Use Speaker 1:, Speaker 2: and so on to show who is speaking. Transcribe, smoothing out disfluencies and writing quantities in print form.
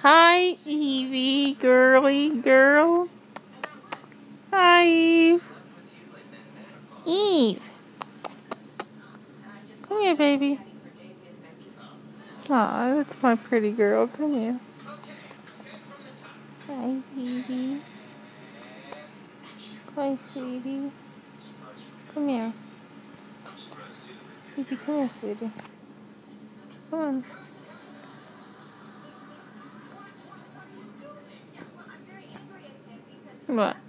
Speaker 1: Hi, Evie, girly girl. Hi, Eve. Eve. Come here, baby. Aw, that's my pretty girl. Come here. Hi, Evie. Hi, sweetie. Come here. Evie, come here, sweetie. Come on. What?